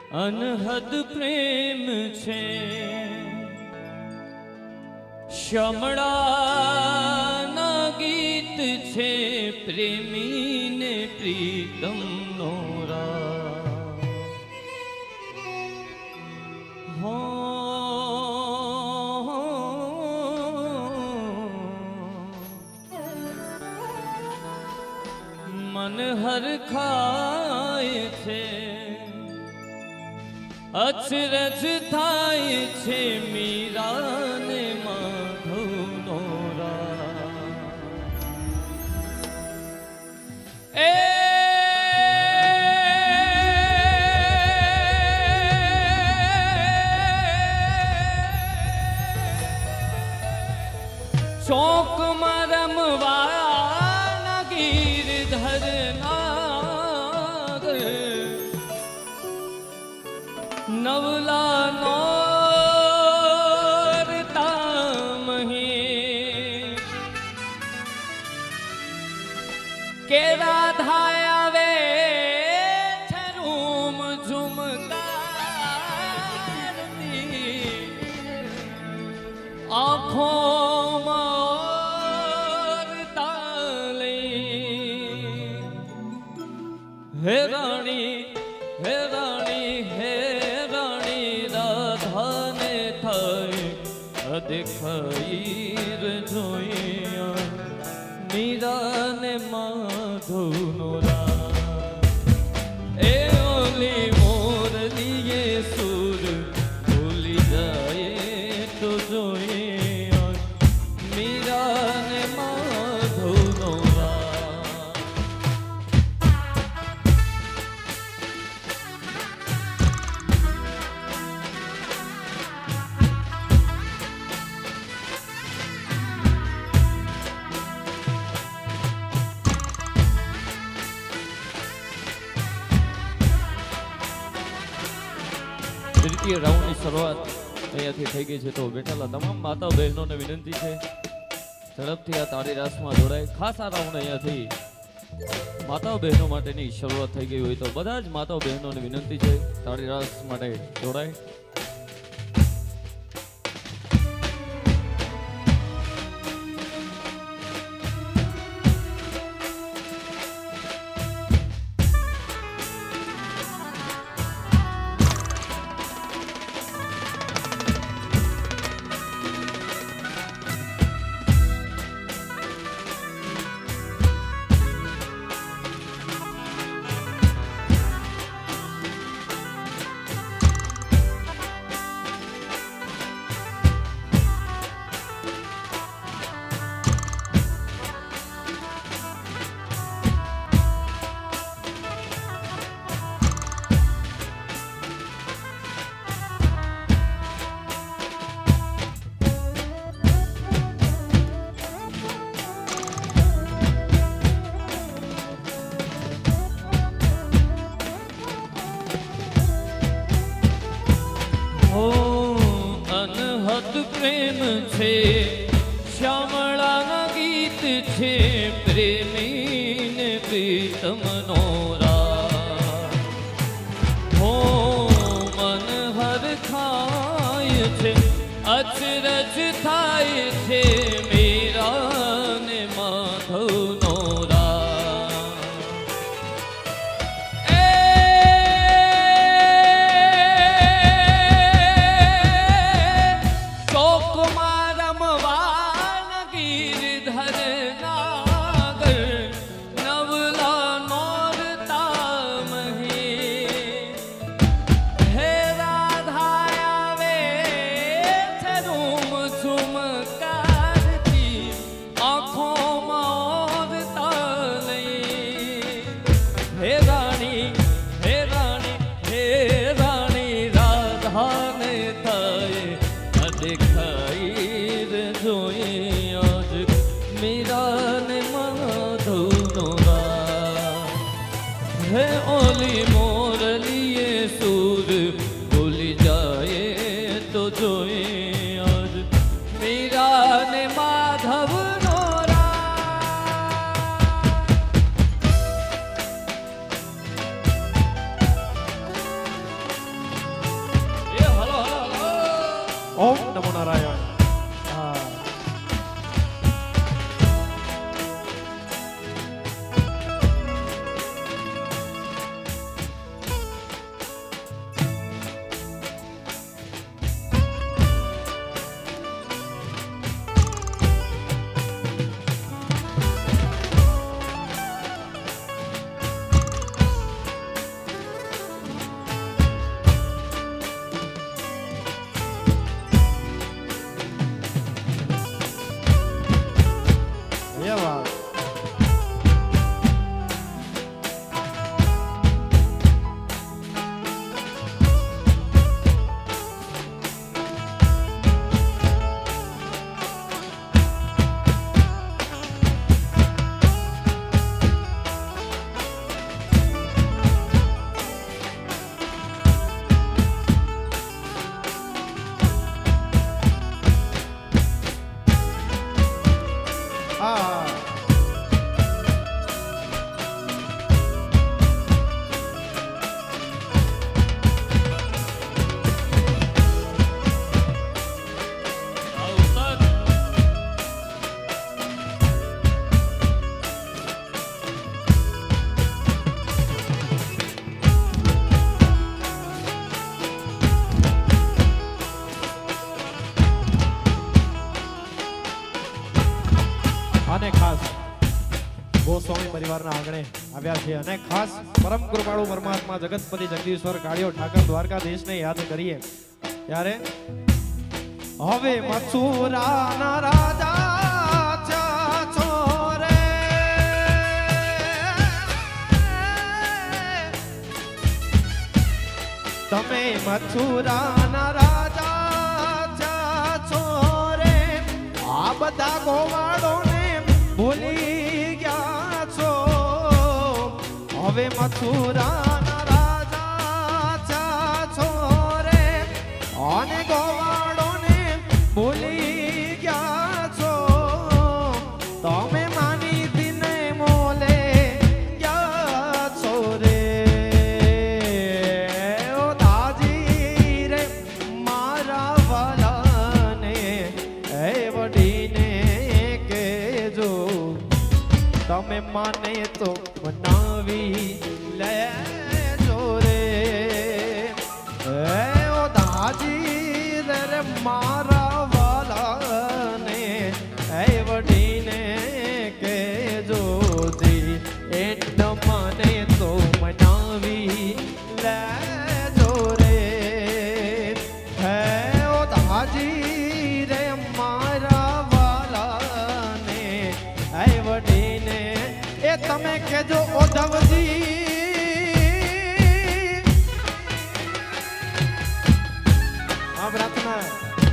अनहद प्रेम छे श्यामळाना गीत छे प्रेमी ने प्रीतम नोरा हो मन हर खाय छे अचरज थाय छे मीरा ने माधव नोरा ए चौक मरमवा गिरधर नाग नवला नौरता मही के राधाया वे झरूम झुमकारती आँखों हे रानी हे रानी हे रानी राधा ने थाय अदेखाई जोइया मीरा ने माधव नोरा ए ओली मोर लिए सुर भूली जाए तो जोइया मीरा ने माधव नोरा तृतीय राउंड की शुरुआत અહીંયાથી થઈ ગઈ છે તો બેઠેલા તમામ માતા બહેનોને વિનંતી છે ઝડપથી આ તાળી રાસમાં જોડાય ખાસ આ રાઉન્ડ અહીંયાથી માતા બહેનો માટેની શરૂઆત થઈ ગઈ હોય તો બધા જ માતા બહેનોને વિનંતી છે તાળી રાસ માટે જોડાય प्रेम छे श्यामळाना गीत छे प्रेमी ने प्रीतम नोरा हो मन हर खाय छे अचरज थाय छे मीरा ने माधव नोरा है ओली मोर लिए सूर भूली जाए तो जोए आज मीरा ने माधव नोरा। ओम नमो नारायण। हाँ। गोस्वामी परिवार आंगणे આવ્યા છે અને ખાસ પરમ કૃપાળુ પરમાત્મા જગતપતિ જગદીશ્વર કાળિયો ઠાકર દ્વારકાધીશ ને યાદ કરીએ ત્યારે હવે મથુરાના રાજા છોરે તમે મથુરાના રાજા છોરે આ બધા ગોવાળોને ભૂલી હવે મથુરાના રાજા છોરે અને ગોવાળોને ભૂલી ગયા છો તમે માની દિને મોલે ગયા છો રે ઓ દાજી રે મારા વાલાને એ વડીને કેજો તમે માને તો મનાવી લેજો રે ઓ દાજી રે મારા વાલાને એ વડીને કેજો જી એટ મને તો મનાવી લેજો રે ઓ દાજી રે મારા વાલાને એ વડીને એ તમે કેજો ઓધવજી આ પ્રાર્થના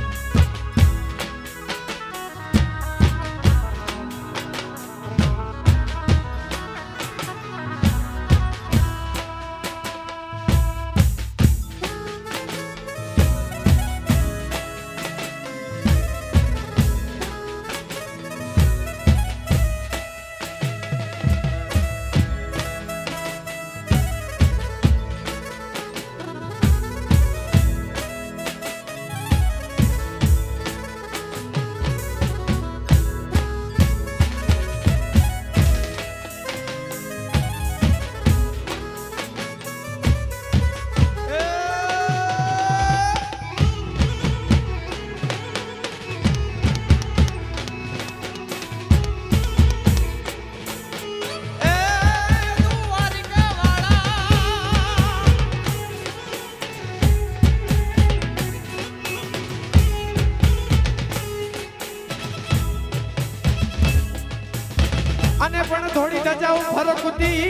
અને પણ થોડી ગજાઓ ફરકતી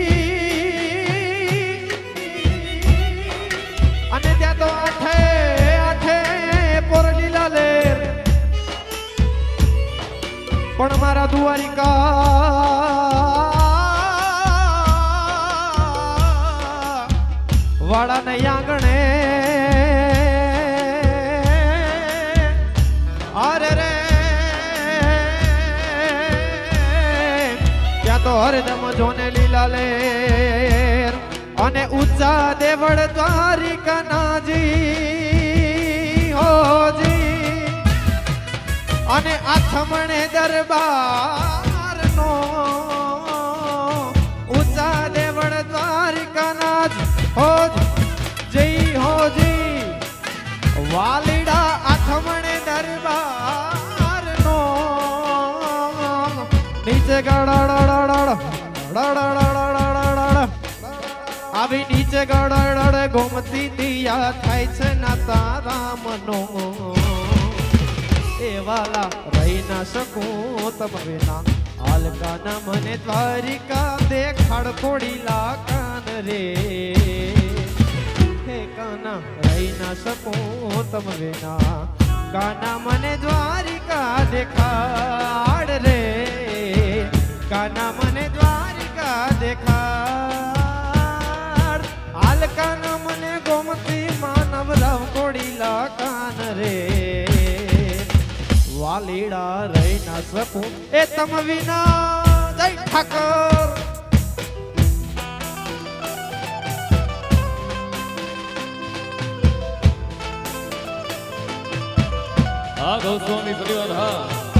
અને ત્યાં તો આઠે આઠે પોર લીલા લેર પણ મારા દ્વારિકા વાળાને આંગણે અરે રે તો હરદમ જોને લીલા લેર અને ઊંચા દેવળ દ્વારિકા નાજી હોજી અને આથમણે દરબાર નો ઊંચા દેવળ દ્વારિકાના હોજી વાલીડા આથમણે દરબાર નો નીચે આવી નીચે ગળડ ગોમતી દિયા થાય છે ના તારા મનો એ વાલા રહી ના શકું તમ વિના હાલકાના મને દ્વારિકા દેખાડ થોડી લાકાન રે હે કાના રહી ના શકું તમ વિના કાના મને દ્વારિકા દેખાડ રે કાના મને દ્વારિકા દેખાડ હાલકાના મને ગોમતી માનવ રાવ કોડી લાકાન રે વાલીડા રહી ના શકું એ તમ વિના જય ઠાકર હા ગૌસ્વામી પરિવાર હા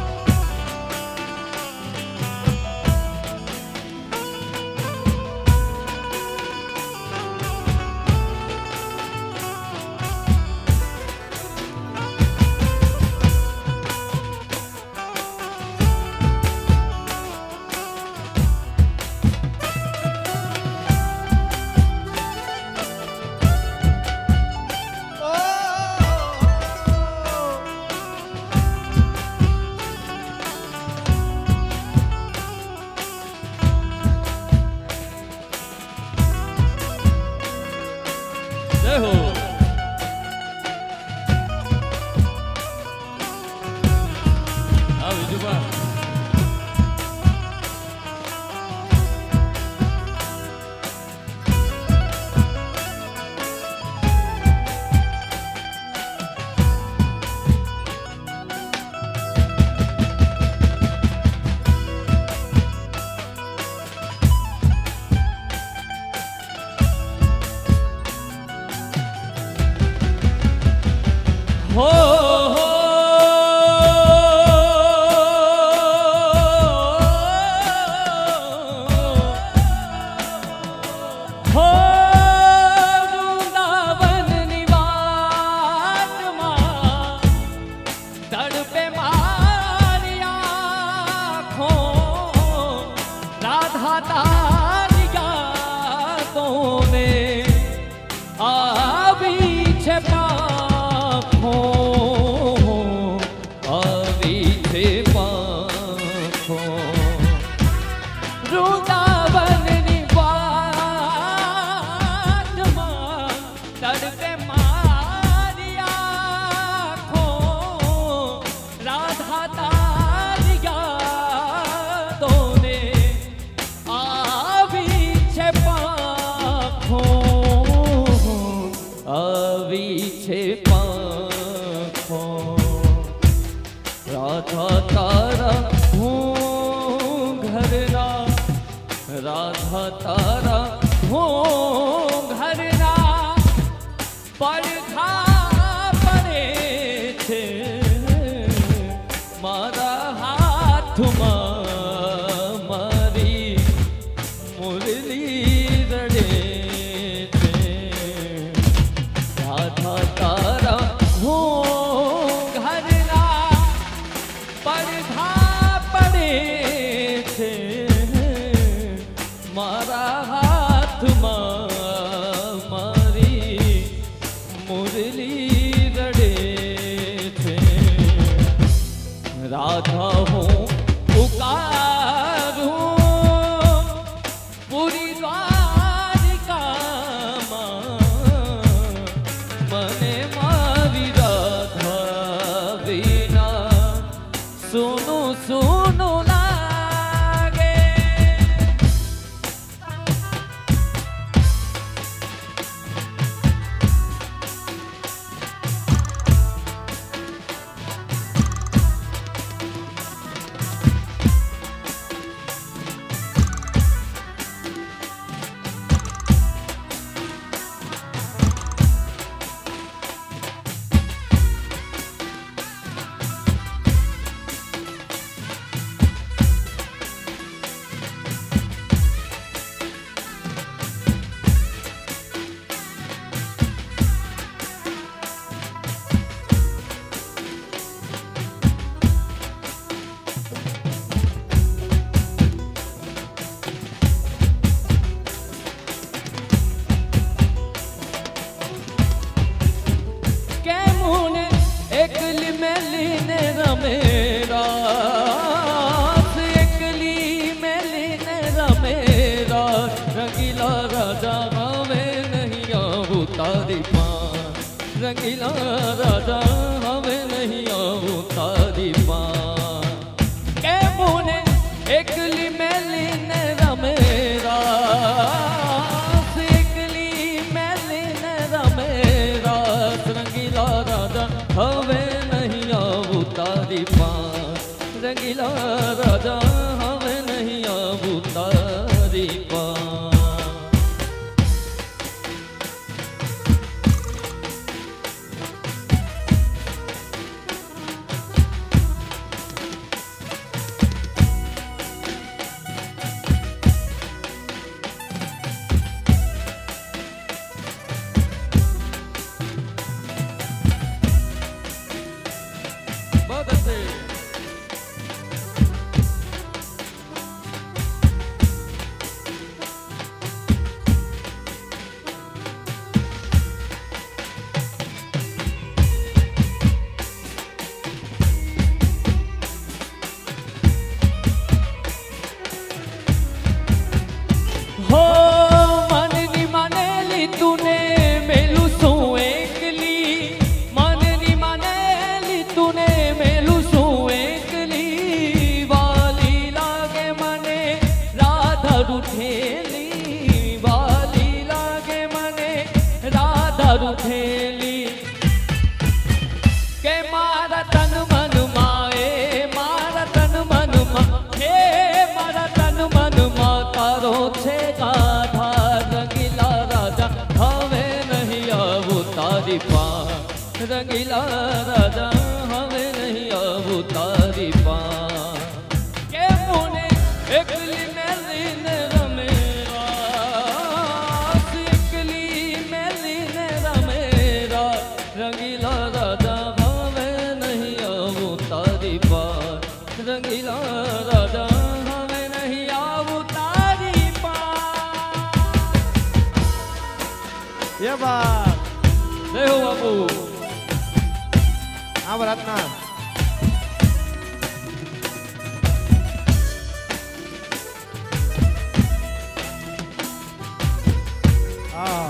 राधा तारा हो घरना પડખા પડે છે મારા હાથમાં મારી મુરલી રડે છે રાધા તારા હો ઘરના પડખા પડે છે મારા રંગીલા રાજા હવે નહીં આવું તારી પાસે. हो माननी मानेली तूने मेलू सू एकली, माननी मानेली तूने मेलू सू एकली, वाली लागे मने राधा रूठेली, वाली लागे मने राधा रूठेली, के मारा तन मन माए, मारा तन मन माए, मारा तन मन मा तारो छे गाधा. रंगीला राजा हवे नहीं आવું તારી પાસે, રંગીલા રાજા હવે નહીં આવું તારી પાસે. કે મુને એકલી મેલીને રમેરા, એકલી મેલીને રમેરા, રંગીલા રાજા હવે નહીં આવું તારી પાસે, રંગીલા રાજા હવે નહીં આવું તારી પાસે. ये बात જય હો બાપુ. આ રાતના હા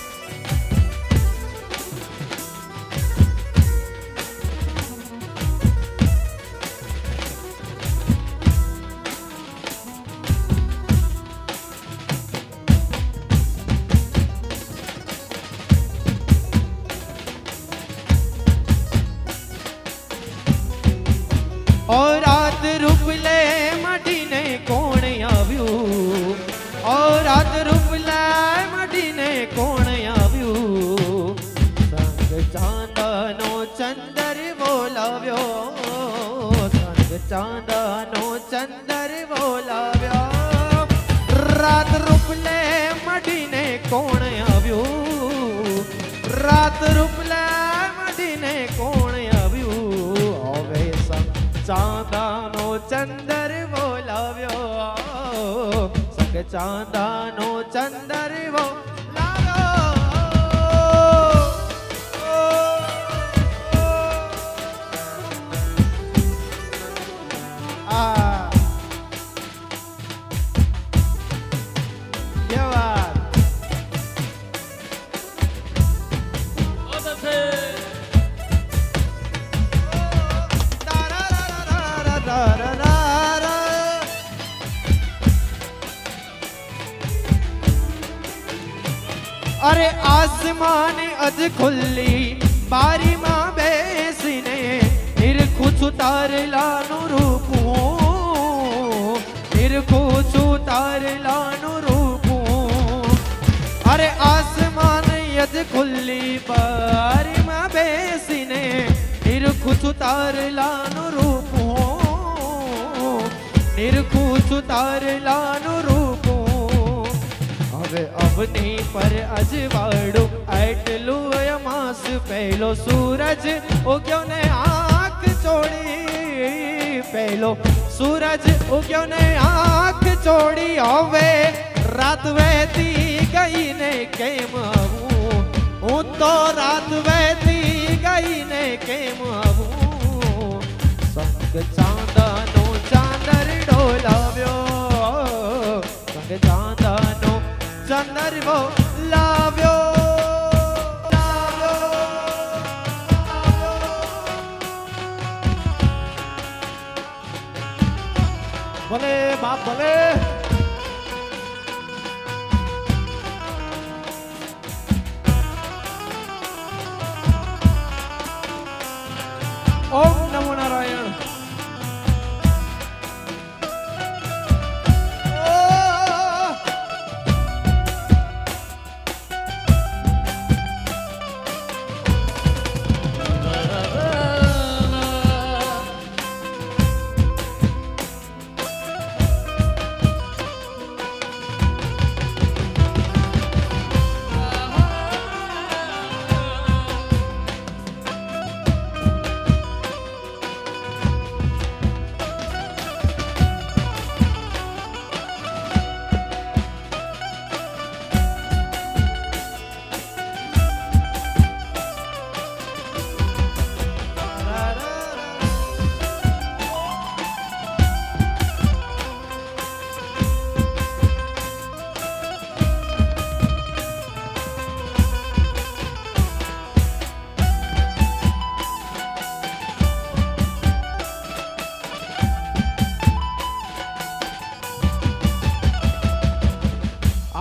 और रात रूपले मडीने कोण आव्यू, और रात रूपले मडीने कोण आव्यू, संग चांदनो चंदर बोलाव्यो, संग चांदनो चंदर बोलाव्यो. रात रूपले मडीने कोण आव्यू, रात रूपले मडीने कोण आव्यू, હવે ચાંદાનો ચંદર બોલાવ્યો, સંગ ચાંદાનો ચંદર બોલાવ્યો. આ કેવા बहुत अच्छे. अरे आसमान अज खुली बारी मां बेसीने निरखुछु तारलानु रूपू, निरखुछु तारलानु रूपू. अरे आसमान अज खुली बारी मां बेसीने निरखुछु तारलानु रूपू, निरखुछु तारलानु रूपू. હવે અવની પર અજવાળું આટલું અમાસ પહેલો સૂરજ ઉગ્યો ને આંખ ચોડી, પહેલો સૂરજ ઉગ્યો ને આંખ ચોડી. હવે રાત વહેતી ગઈ ને કેમ આવું, હું તો રાત વહેતી ગઈ ને કેમ આવું. સંગ ચાંદાનો ચાંદર ડોલાવ્યો, સંગ ચાંદાનો ચંદર બોલાવ્યો. ભલે બાપ ભલે. ઓમ નમો નારાયણ.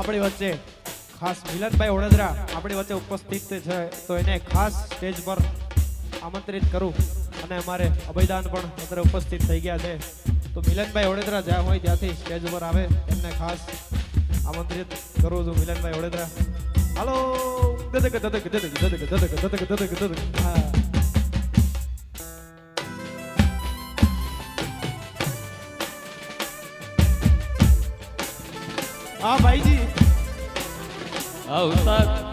આપણી વચ્ચે ખાસ મિલનભાઈ વડોદરા આપણી વચ્ચે ઉપસ્થિત છે, તો એને ખાસ સ્ટેજ પર આમંત્રિત કરું. અને અમારે અભયદાન પણ અત્યારે ઉપસ્થિત થઈ ગયા છે, તો મિલનભાઈ વડોદરા જ્યાં હોય ત્યાંથી સ્ટેજ ઉપર આવે એમને ખાસ આમંત્રિત કરું છું. મિલનભાઈ વડોદરા, હાલો. હા ભાઈજી, હા ઉસ્તાદ